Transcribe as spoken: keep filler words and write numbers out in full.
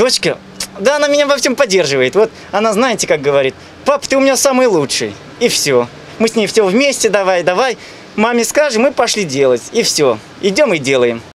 Дочка, да она меня во всем поддерживает. Вот она, знаете, как говорит: пап, ты у меня самый лучший. И все. Мы с ней все вместе, давай, давай. Маме скажем, мы пошли делать. И все. Идем и делаем.